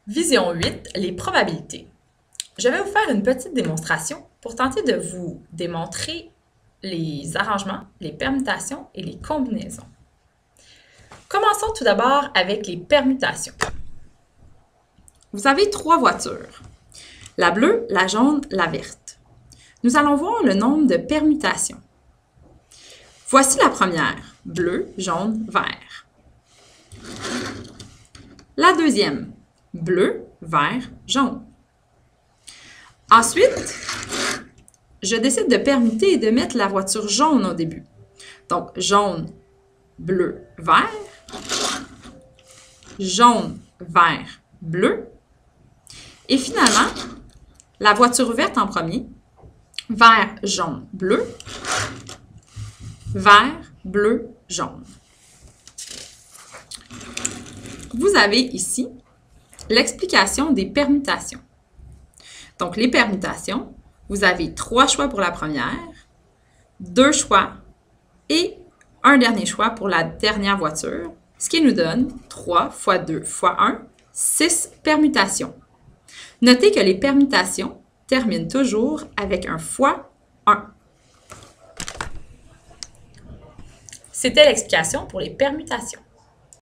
Vision 8, les probabilités. Je vais vous faire une petite démonstration pour tenter de vous démontrer les arrangements, les permutations et les combinaisons. Commençons tout d'abord avec les permutations. Vous avez trois voitures, la bleue, la jaune, la verte. Nous allons voir le nombre de permutations. Voici la première, bleu, jaune, vert. La deuxième, bleu, vert, jaune. Ensuite, je décide de permuter et de mettre la voiture jaune au début. Donc, jaune, bleu, vert, jaune, vert, bleu. Et finalement, la voiture verte en premier, vert, jaune, bleu, vert, bleu, jaune. Vous avez ici l'explication des permutations. Donc, les permutations, vous avez 3 choix pour la première, 2 choix et un dernier choix pour la dernière voiture, ce qui nous donne 3 fois 2 fois 1, 6 permutations. Notez que les permutations terminent toujours avec un fois 1. C'était l'explication pour les permutations.